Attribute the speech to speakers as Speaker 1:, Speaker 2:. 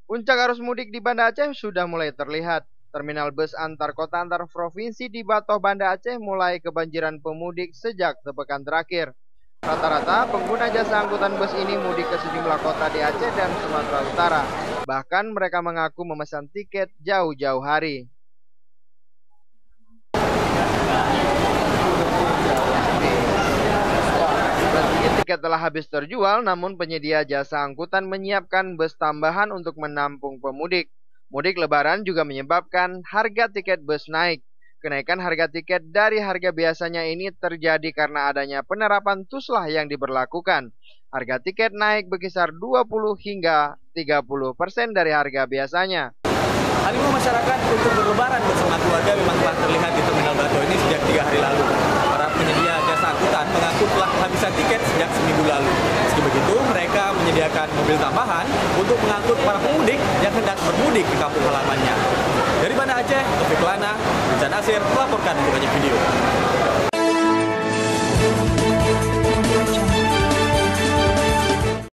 Speaker 1: Puncak arus mudik di Banda Aceh sudah mulai terlihat. Terminal bus antar kota antar provinsi di Batoh, Banda Aceh mulai kebanjiran pemudik sejak sepekan terakhir. Rata-rata pengguna jasa angkutan bus ini mudik ke sejumlah kota di Aceh dan Sumatera Utara. Bahkan mereka mengaku memesan tiket jauh-jauh hari. Meski tiket telah habis terjual, namun penyedia jasa angkutan menyiapkan bus tambahan untuk menampung pemudik. Mudik Lebaran juga menyebabkan harga tiket bus naik. Kenaikan harga tiket dari harga biasanya ini terjadi karena adanya penerapan tuslah yang diberlakukan. Harga tiket naik berkisar 20 hingga 30% dari harga biasanya.
Speaker 2: Animo masyarakat untuk berlebaran bersama keluarga memang telah terlihat di Terminal Batoh ini sejak 3 hari lalu. Para penyedia jasa angkutan mengaku telah kehabisan tiket sejak seminggu lalu. Meski begitu, mereka menyediakan mobil tambahan untuk mengangkut para pemudik yang hendak bermudik ke kampung halamannya. Dari Banda Aceh, Taufik Lana, Rizan Nasir melaporkan untuk Aceh Video.